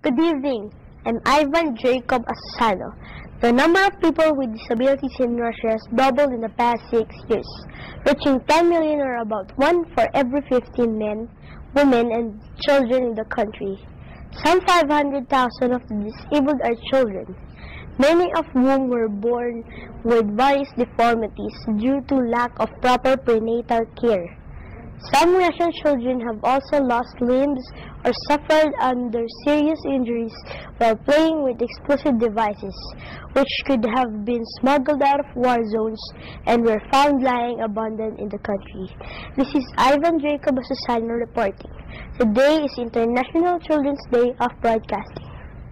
Good evening. I'm Ivan Jacob Asano. The number of people with disabilities in Russia has doubled in the past 6 years, reaching 10 million or about 1 for every 15 men, women, and children in the country. Some 500,000 of the disabled are children, many of whom were born with various deformities due to lack of proper prenatal care. Some Russian children have also lost limbs or suffered under serious injuries while playing with explosive devices, which could have been smuggled out of war zones and were found lying abandoned in the country. This is Ivan Jacob Asano reporting. Today is International Children's Day of Broadcasting.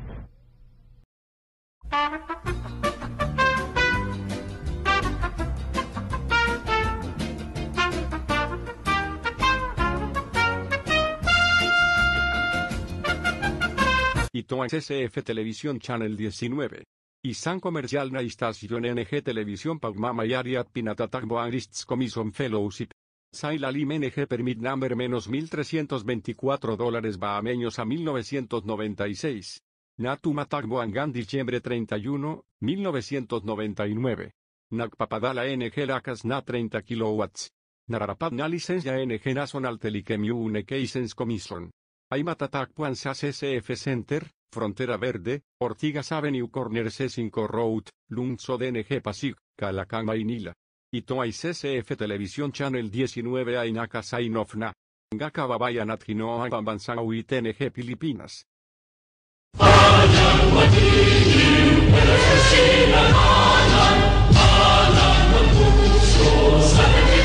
Ito ang SF Television Channel 19. Isang komersyal na istasyon NG Televisión pagmamayari at pinatatakbo ang Artists Commission Fellowship. Sa ilalim NG Permit Number -$1,324 bahameños a 1996. Na tumatakbo hanggang Disyembre 31, 1999. Nagpapadala NG lakas na 30 kilowatts. Nararapat na lisensya NG National Telecommunications Commission. Ay matatakpuan sa CCF Center, Frontera Verde, Ortigas Avenue Corner C5 Road, Lungsod NG Pasig, Calacán Maynila. Ito ay CCF Television Channel 19 ay nakasign-off na. Nga kababayan at Hinoang Pambansang Awit NG Pilipinas.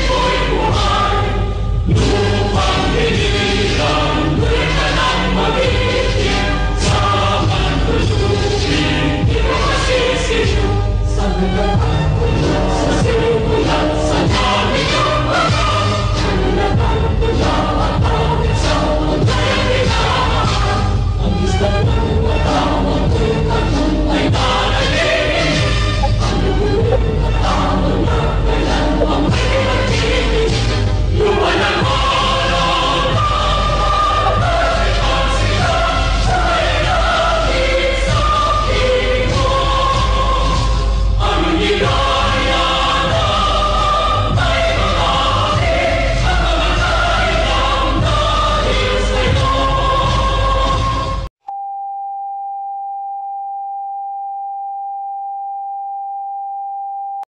Lupang hinilang, mereka nang